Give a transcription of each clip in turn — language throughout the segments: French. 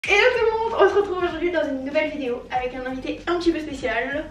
Hello tout le monde, on se retrouve aujourd'hui dans une nouvelle vidéo avec un invité un petit peu spécial.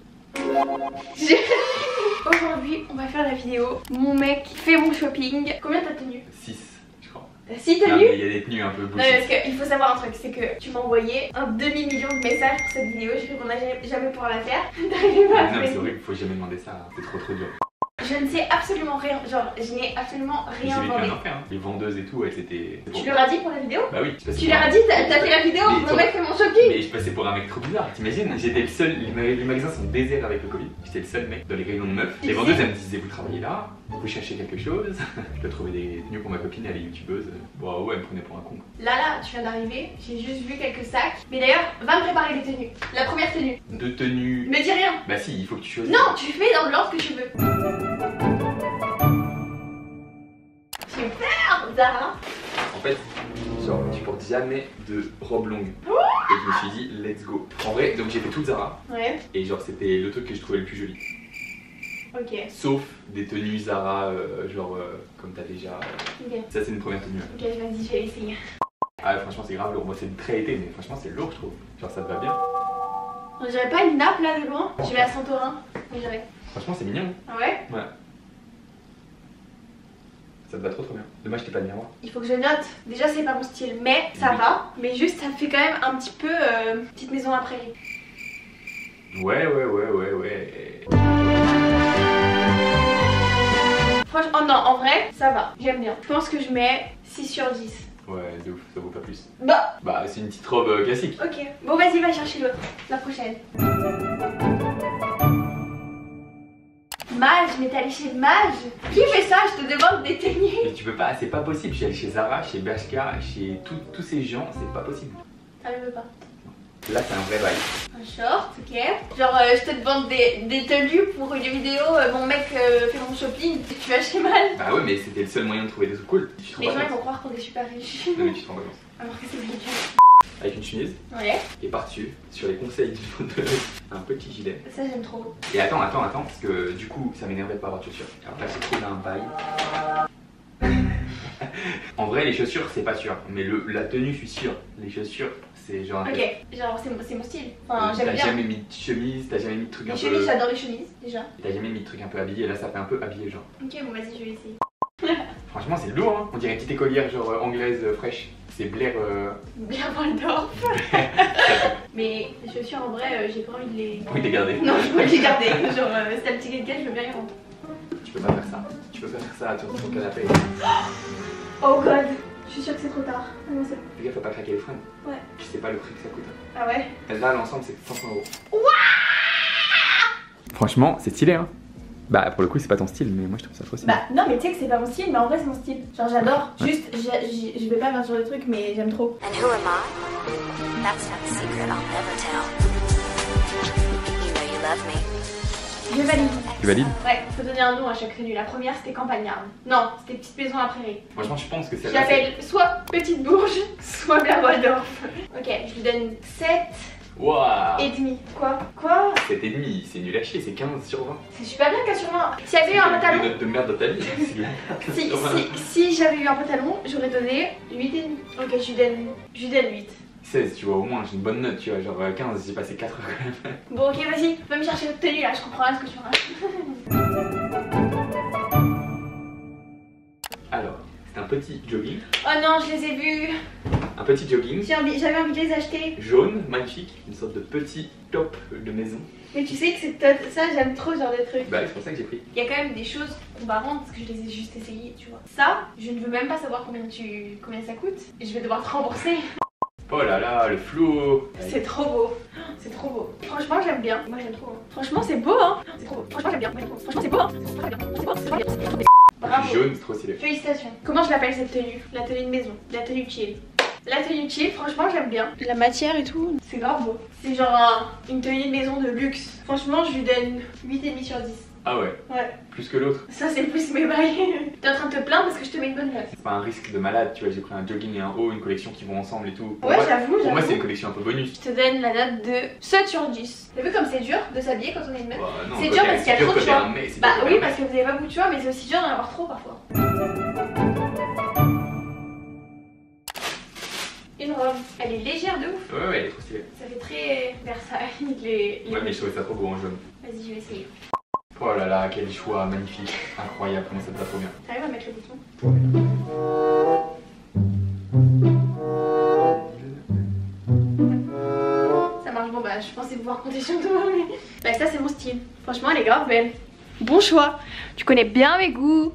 Aujourd'hui on va faire la vidéo Mon mec fait mon shopping. Combien t'as de tenues? 6 je crois. T'as 6 Non, tenues? mais il y a des tenues un peu Non bullshit. parce qu'il faut savoir un truc, c'est que tu m'as envoyé un demi-million de messages pour cette vidéo. J'ai cru qu'on n'allait jamais pouvoir la faire. T'arrives pas à Non mais c'est faire. horrible, faut jamais demander ça, c'est trop dur. Je ne sais absolument rien, genre je n'ai absolument J'ai rien vécu demandé. un enfer, hein. Les vendeuses et tout, ouais, c'était... Tu leur as dit pour la vidéo? Bah oui, je passais Tu pour leur as un- dit, t'as fait la vidéo, Mais mon toi- mec fait mon shopping. Mais je passais pour un mec trop bizarre, t'imagines? J'étais le seul, les magasins sont déserts avec le Covid. J'étais le seul mec dans les rayons de meufs. Tu Les sais- vendeuses elles me disaient vous travaillez là, vous cherchez quelque chose. Je dois trouver des tenues pour ma copine, elle est youtubeuse. Bon ouais, elle me prenait pour un con. Là, tu viens d'arriver, j'ai juste vu quelques sacs. Mais d'ailleurs, va me préparer les tenues. La première tenue. Deux tenues... Me dis rien. Bah si, il faut que tu choisisses. Non, tu fais dans l'ordre que tu veux. Super, Zara. En fait, genre, tu portes jamais de robe longue. Et je me suis dit, let's go. En vrai, donc j'ai fait toute Zara. Ouais, Et genre, c'était le truc que je trouvais le plus joli. ok. Sauf des tenues Zara, comme t'as déjà. Ok, Ça, c'est une première tenue. ok, vas-y, je vais essayer. Ah, franchement, c'est grave lourd. Moi, c'est très été, mais franchement, c'est lourd, je trouve. Genre, ça te va bien. On dirait pas une nappe là de loin. Je vais à Santorin, on dirait. Franchement, c'est mignon. Ah ouais? Ouais. Ça te va trop bien. Dommage, t'es pas de miroir. Il faut que je note. Déjà, c'est pas mon style, mais ça Oui. va. Mais juste, ça me fait quand même un petit peu petite maison à prairie. Ouais. Franchement, oh non, en vrai, ça va. J'aime bien. Je pense que je mets 6 sur 10. Ouais, de ouf, ça vaut pas plus. Bah, Bah, c'est une petite robe classique. ok. Bon, vas-y, va chercher l'autre. La prochaine. Mage, mais t'es allé chez Mage? Qui fait ça? Je te demande des tenues. Mais tu peux pas, c'est pas possible. Je suis allé chez Zara, chez Bershka, chez tous ces gens, c'est pas possible. Ah, je veux pas. Là, c'est un vrai bail. Un short, ok. Genre, je te demande des tenues pour une vidéo. Mon mec fait mon shopping. Tu vas chez Mal. Bah ouais, mais c'était le seul moyen de trouver des trucs cool. Tu te Les rends gens pas ils vont compte. croire qu'on est super riches. Non, mais tu te rends pas compte. Alors que c'est ridicule. Avec une chemise Ouais, et par-dessus, sur les conseils du vendeuse, un petit gilet. ça j'aime trop. Et attends, parce que du coup, ça m'énervait de pas avoir de chaussures. Alors là, j'ai trouvé un bail. En vrai, les chaussures, c'est pas sûr. Mais la tenue, je suis sûr. Les chaussures, c'est genre un peu. Ok, genre c'est mon style. Enfin, j'aime T'as bien. jamais mis de chemise, t'as jamais mis de trucs un Les peu. chemises, j'adore les chemises déjà. T'as jamais mis de trucs un peu habillés. Là, ça fait un peu habillé, genre. Ok, bon, vas-y, je vais essayer. Franchement, c'est lourd, hein. On dirait une petite écolière, genre anglaise fraîche. C'est Blair. Bien Waldorf. Mais les chaussures, en vrai, j'ai pas envie de les. Oui, t'es gardé. Non, je veux les garder. Genre, c'est un petit quelqu'un, je veux bien les rendre. Tu peux pas faire ça. Tu peux pas faire ça sur ton canapé. Oh god, je suis sûre que c'est trop tard. Ah non, c'est... Fais gaffe, faut pas craquer les freins. Ouais. Tu sais pas le prix que ça coûte. Ah ouais? Là, l'ensemble, c'est 500 €. Franchement, c'est stylé, hein. Bah, pour le coup, c'est pas ton style, mais moi je trouve ça trop stylé. Bah non, mais tu sais que c'est pas mon style, mais en vrai c'est mon style. Genre j'adore. Juste, je vais pas faire ce genre de truc, mais j'aime trop. And who am I? That's not a secret I'll never tell. You know you love me. Je valide. Tu valides? Ouais, faut donner un nom à chaque tenue. La première c'était campagnarde. Non, c'était petite maison à prairie. Franchement, je pense que Je celle-là. l'appelle soit Petite Bourge, soit Blair Waldorf. Ok, je lui donne 7 Waouh! et demi. Quoi? Quoi? 7,5, c'est nul à chier, c'est 15 sur 20. C'est super bien 15 sur 20. Si j'avais eu un Des pantalon. notes de merde dans ta vie, c'est de la merde. Si j'avais eu un pantalon, j'aurais donné 8 et demi. Ok, je lui donne 8. 16, tu vois, au moins, j'ai une bonne note, tu vois, genre 15, j'ai passé 4 quand même. Bon, ok, vas-y, va me chercher votre tenue là, je comprends rien ce que tu racontes. Alors, c'est un petit jogging. Oh non, je les ai vus. Un petit jogging J'avais envie de les acheter. jaune, magnifique, une sorte de petit top de maison. Mais tu sais que ça, j'aime trop ce genre de trucs. Bah, c'est pour ça que j'ai pris. Il y a quand même des choses qu'on va rendre parce que je les ai juste essayées, tu vois. Ça, je ne veux même pas savoir combien ça coûte. Et je vais devoir te rembourser. Oh là là, le flow. C'est trop beau. C'est trop beau. Franchement, j'aime bien. Moi, j'aime trop. Hein. Franchement, c'est beau, hein. C'est trop beau. Franchement, j'aime bien. Franchement, c'est beau, hein. C'est beau, c'est beau. Bravo. Jaune, c'est trop stylé. Félicitations. Comment je l'appelle cette tenue? La tenue de maison. La tenue chill. La tenue chill, franchement, j'aime bien. La matière et tout, c'est grave beau. C'est genre une tenue de maison de luxe. Franchement, je lui donne 8,5 sur 10. Ah ouais, Ouais. plus que l'autre. Ça, c'est plus mes bails. T'es en train de te plaindre parce que je te mets une bonne note. C'est pas un risque de malade, tu vois, j'ai pris un jogging et un haut, une collection qui vont ensemble et tout. Pour Ouais, moi, j'avoue. Pour moi, c'est une collection un peu bonus. Je te donne la note de 7 sur 10. T'as vu comme c'est dur de s'habiller quand on est une meuf? Bah, non, C'est quand dur t'es- parce qu'il y a c'est dur trop de quand t'es choix. un mec, c'est Bah dur quand oui, t'es un parce que vous avez pas beaucoup de choix, mais c'est aussi dur d'en avoir trop parfois. Une robe. robe. Elle est légère de ouf. Ouais, ouais, elle est trop stylée. Ça fait très Versailles les... Ouais, mais je trouvais ça trop beau en jaune. Vas-y, je vais essayer. Oh là là, quel choix magnifique. Incroyable, comment ça te va trop bien. T'arrives à mettre le bouton? Ça marche, bon bah je pensais pouvoir compter sur toi mais... Bah ça c'est mon style. Franchement elle est grave belle. Bon choix. Tu connais bien mes goûts.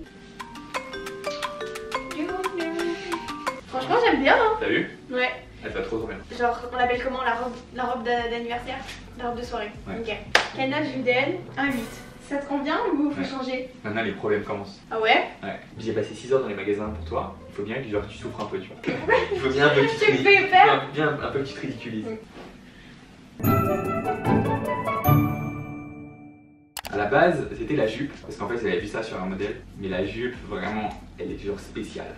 Franchement j'aime bien hein. T'as vu? Ouais. Elle va trop bien. Genre on l'appelle comment la robe d'anniversaire? La robe de soirée. Ouais. Ok. Quelle note je lui donne? Un 8. Ça te convient ou faut Ouais. changer? Maintenant les problèmes commencent. Ah ouais? Ouais. J'ai passé 6 heures dans les magasins pour toi. Il faut bien que genre, tu souffres un peu, tu vois. Il faut bien un peu que tu Tu me fais peur. un peu que tu te ridiculises. À la base, c'était la jupe, parce qu'en fait, j'avais vu ça sur un modèle. Mais la jupe, vraiment, elle est genre spéciale.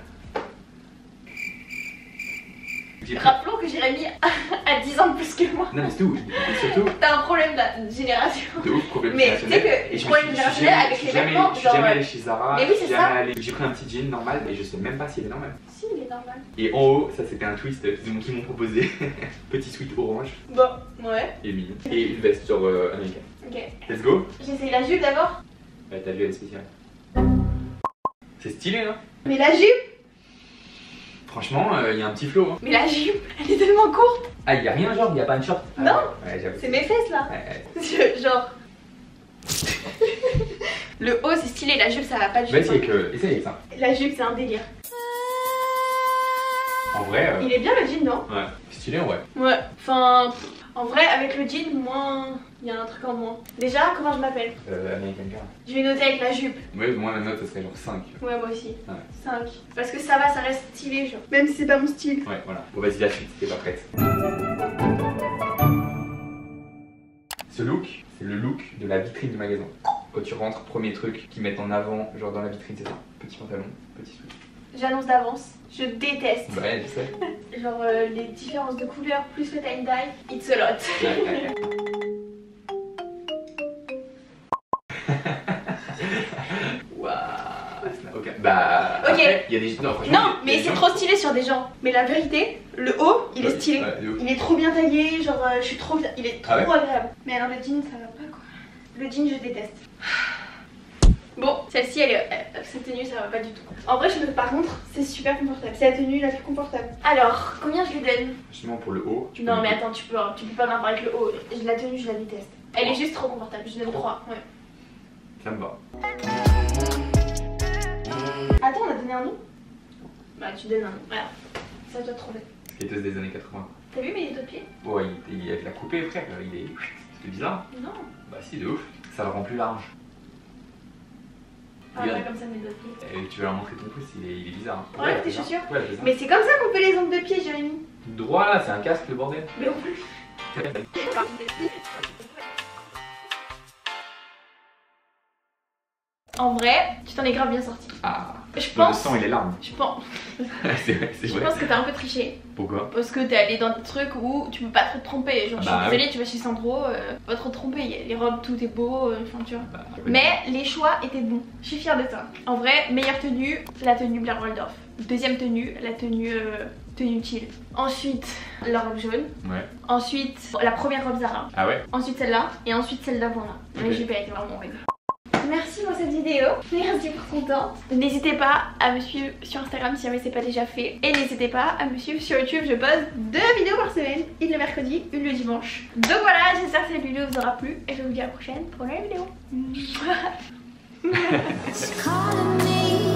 Rappelons que Jérémy a 10 ans de plus que moi. Non, mais c'est tout. Et surtout, T'as un problème de génération. de ouf, problème Mais tu sais que et je problème générationnel avec les vêtements, je suis jamais genre, allé chez Zara. mais oui, c'est je suis jamais ça. allé- J'ai pris un petit jean normal et je sais même pas s'il est normal. Si, il est normal. Et en haut, ça c'était un twist qui m'ont proposé. Petit sweat orange Bon, ouais. et mignon. Et une veste genre américaine. Ok. Let's go. J'essaye la jupe d'abord. Ouais, t'as vu, elle est spéciale. C'est stylé, hein. Mais la jupe. Franchement, il y a un petit flow. Hein. Mais la jupe, elle est tellement courte. Ah, il y a rien genre, il y a pas une short. Ah, Non. Ouais, j'avoue. C'est mes fesses là. Ouais. Genre. Le haut c'est stylé, la jupe ça va pas du tout. Vas-y, essaye avec ça. La jupe c'est un délire. En vrai, Il est bien le jean, non? ouais, stylé, ouais. Ouais. Enfin, en vrai, avec le jean, moins. Il y a un truc en moins. Déjà, comment je m'appelle? American Girl. Je vais noter avec la jupe. Ouais, moi la note, ça serait genre 5. Ouais, moi aussi. Ouais. 5. Parce que ça va, ça reste stylé, genre. Même si c'est pas mon style. Ouais, voilà. Bon, vas-y, la suite, t'es pas prête. Ce look, c'est le look de la vitrine du magasin. Quand tu rentres, premier truc qu'ils mettent en avant, genre dans la vitrine, c'est ça. Petit pantalon, petit sweat. J'annonce d'avance. Je déteste. Ouais, je sais. Genre les différences de couleurs plus le tie dye, it's a lot. Ouais. Waouh, ça n'a aucun. Bah. Ok. Après, il y a des. Non, franchement, Non, il y a mais des c'est gens- trop stylé sur des gens. Mais la vérité, le haut, il est stylé. Ouais, de ouf. Il est trop bien taillé, genre je suis trop bien. Il est trop Ah ouais agréable. Mais alors le jean, ça va pas quoi. Le jean, je déteste. Bon, celle-ci, cette tenue, ça va pas du tout. En vrai, par contre, c'est super confortable. C'est la tenue la plus confortable. Alors, combien je lui donne? Justement pour le haut. tu Non, peux- mais attends, tu peux pas m'en parler avec le haut. La tenue, je la déteste. Elle est juste trop confortable. Je donne 3. Ouais. Ça me va. Attends, on a donné un nom? Bah, tu donnes un nom. Voilà. Ça doit te trouver. Skateuse des années 80. T'as vu mes deux pieds? Ouais, il a de la coupée, frère. Il est. C'est bizarre. Non. Bah, si, de ouf. Ça le rend plus large. Ah, Regarde. pas comme ça mes deux pieds. Et tu vas leur montrer ton pouce, il est bizarre. Hein. Ouais, tes c'est ça. chaussures. Ouais, c'est ça. Mais c'est comme ça qu'on fait les ongles de pied, Jérémy. Droit là, c'est un casque le bordel. Mais en plus. En vrai, tu t'en es grave bien sorti. Ah, Je dans le pense. sang et les larmes. Je pense. c'est vrai, c'est Je vrai. pense que t'as un peu triché. Pourquoi? Parce que t'es allé dans des trucs où tu peux pas trop te tromper. Genre, je Bah, suis désolée, tu vas chez Sandro, pas trop te tromper. Les robes, tout est beau, enfin tu vois. Bah, Mais les choix étaient bons. Je suis fière de toi. En vrai, meilleure tenue, la tenue Blair Waldorf. Deuxième tenue, la tenue chill. Ensuite, la robe jaune. Ouais. Ensuite, la première robe Zara. Ah ouais? Ensuite celle-là. Et ensuite celle d'avant là. Ok. La jupe a été vraiment horrible. Merci pour cette vidéo. Merci pour ton temps. N'hésitez pas à me suivre sur Instagram si jamais c'est pas déjà fait. Et n'hésitez pas à me suivre sur YouTube. Je poste 2 vidéos par semaine. Une le mercredi, une le dimanche. Donc voilà, j'espère que cette vidéo vous aura plu. Et je vous dis à la prochaine pour une nouvelle vidéo. Calling me